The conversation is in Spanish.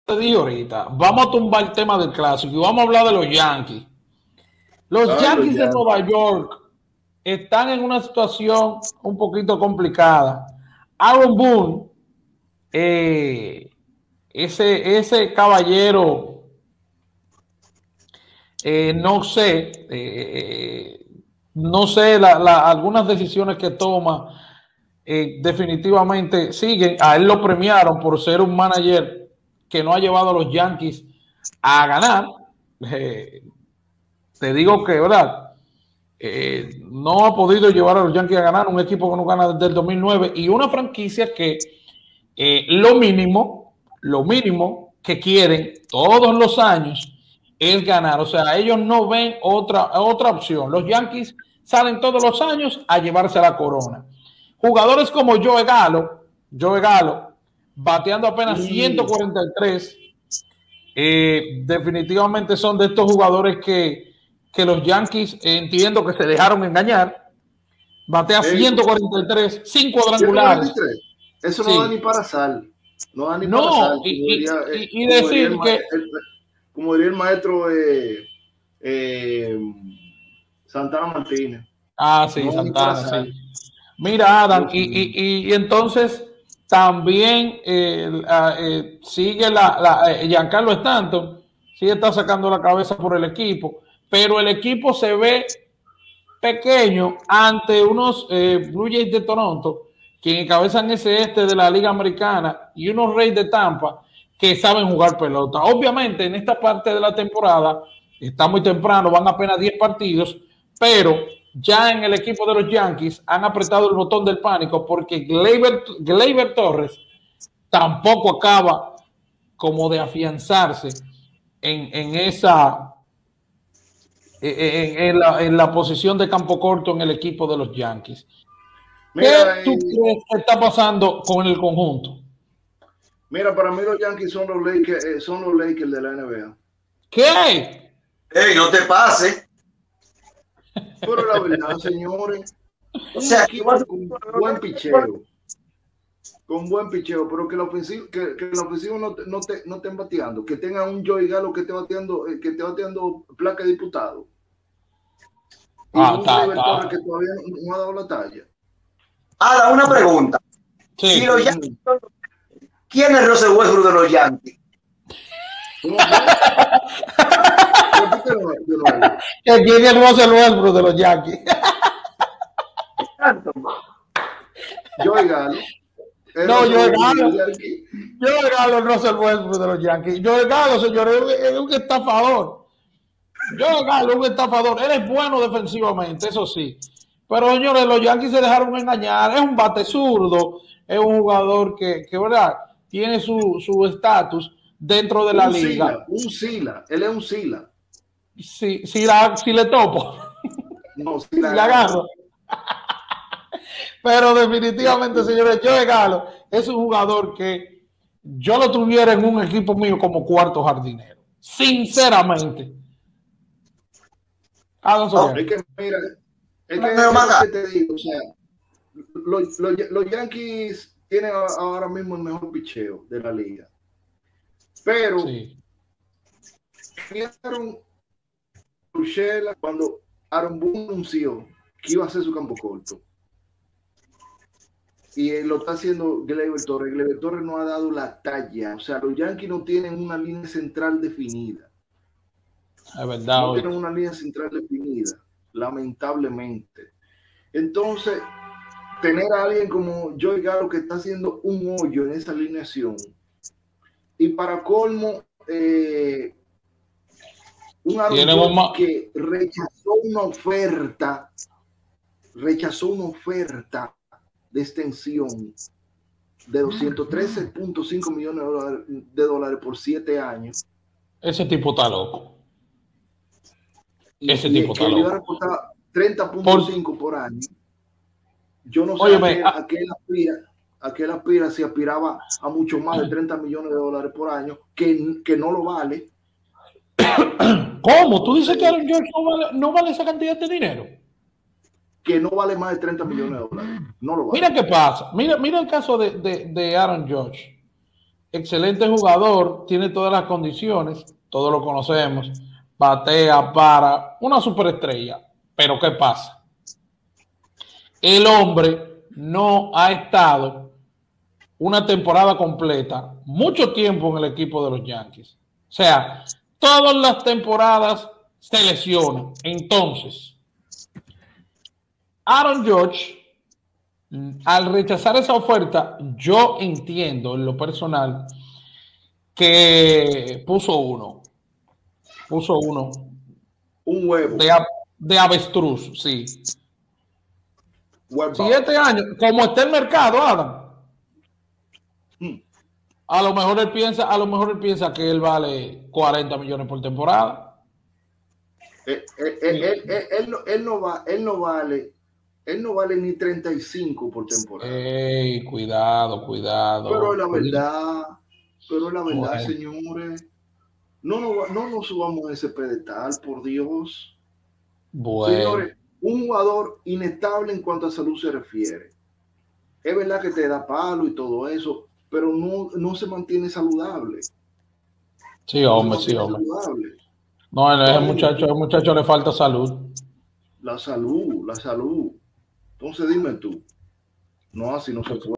te dije ahorita, vamos a tumbar el tema del clásico y vamos a hablar de los Yankees. Los Yankees de Nueva York están en una situación un poquito complicada. Aaron Boone, ese caballero, no sé algunas decisiones que toma, definitivamente siguen. A él lo premiaron por ser un manager que no ha llevado a los Yankees a ganar. Te digo que, ¿verdad? No ha podido llevar a los Yankees a ganar, un equipo que no gana desde el 2009 y una franquicia que lo mínimo que quieren todos los años es ganar. O sea, ellos no ven otra opción. Los Yankees salen todos los años a llevarse la corona. Jugadores como Joey Gallo, bateando apenas 143, definitivamente son de estos jugadores que los Yankees entiendo que se dejaron engañar. Batea 143, 5 cuadrangulares. Eso no da ni para sal. No da ni no, para sal. Y decir que... como diría el maestro Santana Martínez. Ah, sí, no Santana, sí. Mira, Adam, y entonces también sigue Giancarlo Stanton, sigue está sacando la cabeza por el equipo, pero el equipo se ve pequeño ante unos Blue Jays de Toronto que encabezan ese de la Liga Americana y unos Rays de Tampa que saben jugar pelota. Obviamente en esta parte de la temporada está muy temprano, van apenas 10 partidos, pero ya en el equipo de los Yankees han apretado el botón del pánico porque Gleyber Torres tampoco acaba como de afianzarse en la posición de campo corto en el equipo de los Yankees. Mira, ¿Qué tú crees que está pasando con el conjunto? Mira, para mí los Yankees son los Lakers de la NBA. ¿Qué? ¡Ey, no te pases! Pero la verdad, señores, o sea, aquí con buen picheo. Con buen picheo, pero que la ofensiva no estén bateando, que tenga un Joey Gallo que esté bateando placa de diputado. Y un Gleyber Torres que todavía no ha dado la talla. Ahora, una pregunta. Sí. Si los Yankees, ¿quién es Russell Westbrook de los Yankees? ¿Quién es Russell Westbrook de los Yankees? Joey Gallo. No, Joey Gallo, Russell Westbrook de los Yankees. Joey Gallo, señores, es un estafador. Joey Gallo es un estafador. Él es bueno defensivamente, eso sí. Pero, señores, los Yankees se dejaron engañar. Es un bate zurdo. Es un jugador que ¿verdad? Tiene su estatus dentro de la liga. Él es un Sila. Si le topo. No, si la agarro. Pero definitivamente, señores, Joey Gallo es un jugador que yo lo tuviera en un equipo mío como cuarto jardinero. Sinceramente. Es que, mira, es que te digo, o sea, los Yankees tienen ahora mismo el mejor picheo de la liga. Pero cuando Aaron Boone anunció que iba a hacer su campo corto. Y lo está haciendo Gleyber Torres. Gleyber Torres no ha dado la talla. O sea, los Yankees no tienen una línea central definida. Es verdad. No tienen una línea central definida, lamentablemente. Entonces, tener a alguien como Joey Gallo que está haciendo un hoyo en esa alineación. Y para colmo, un Aaron que rechazó una oferta de extensión de $213.5 millones de dólares por 7 años. Ese tipo está loco. Ese tipo está loco. Le iba a reportar 30.5 por año. Yo no sé a qué él aspira, si aspiraba a mucho más de 30 millones de dólares por año, que no lo vale. ¿Cómo? ¿Tú dices que Aaron George no vale esa cantidad de dinero? Que no vale más de 30 millones de dólares. No lo vale. Mira qué pasa. Mira el caso de Aaron George. excelente jugador, tiene todas las condiciones, todos lo conocemos, batea para una superestrella. Pero ¿qué pasa? El hombre no ha estado una temporada completa, mucho tiempo en el equipo de los Yankees. O sea, todas las temporadas se lesiona. Entonces, Aaron Judge, al rechazar esa oferta, yo entiendo en lo personal que puso uno Un huevo. de avestruz, sí. Huevo. Si este año, como está el mercado, Adam, a lo mejor él piensa que él vale 40 millones por temporada. Él no vale ni 35 por temporada. Ey, cuidado. Pero la verdad, bueno, señores, no nos subamos a ese pedestal, por Dios. Bueno. Señores, un jugador inestable en cuanto a salud se refiere. Es verdad que te da palo y todo eso, pero no se mantiene saludable. Sí, hombre, sí, hombre. Saludable. No, a ese muchacho le falta salud. La salud. Entonces dime tú, no, así no se puede.